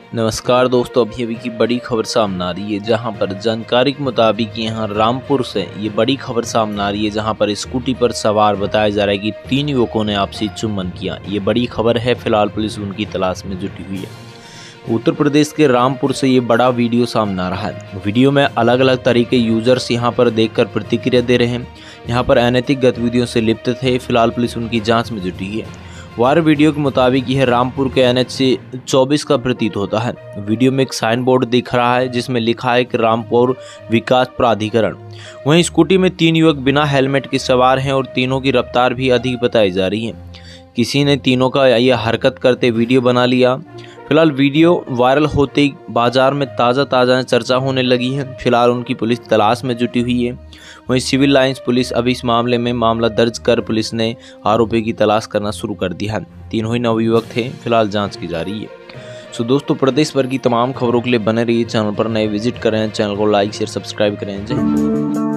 नमस्कार दोस्तों, अभी की बड़ी खबर सामने आ रही है जहां पर जानकारी के मुताबिक यहां रामपुर से ये बड़ी खबर सामने आ रही है जहां पर स्कूटी पर सवार बताया जा रहा है कि 3 युवकों ने आपसी चुम्बन किया। ये बड़ी खबर है, फिलहाल पुलिस उनकी तलाश में जुटी हुई है। उत्तर प्रदेश के रामपुर से ये बड़ा वीडियो सामने आ रहा है। वीडियो में अलग अलग तरह के यूजर्स यहां पर देखकर प्रतिक्रिया दे रहे हैं। यहां पर अनैतिक गतिविधियों से लिप्त थे। फिलहाल पुलिस उनकी जाँच में जुटी है। वायरल वीडियो के मुताबिक यह रामपुर के NH 24 का प्रतीत होता है। वीडियो में एक साइन बोर्ड दिख रहा है जिसमें लिखा है कि रामपुर विकास प्राधिकरण। वहीं स्कूटी में 3 युवक बिना हेलमेट के सवार हैं और तीनों की रफ्तार भी अधिक बताई जा रही है। किसी ने तीनों का यह हरकत करते वीडियो बना लिया। फिलहाल वीडियो वायरल होते ही बाजार में ताज़ा चर्चा होने लगी है। फिलहाल उनकी पुलिस तलाश में जुटी हुई है। वहीं सिविल लाइंस पुलिस अब इस मामले में मामला दर्ज कर पुलिस ने आरोपी की तलाश करना शुरू कर दिया है। तीनों ही नवयुवक थे। फिलहाल जांच की जा रही है। दोस्तों, प्रदेश भर की तमाम खबरों के लिए बने रहिए चैनल पर। नए विजिट करें, चैनल को लाइक शेयर सब्सक्राइब करें। जय हिंद।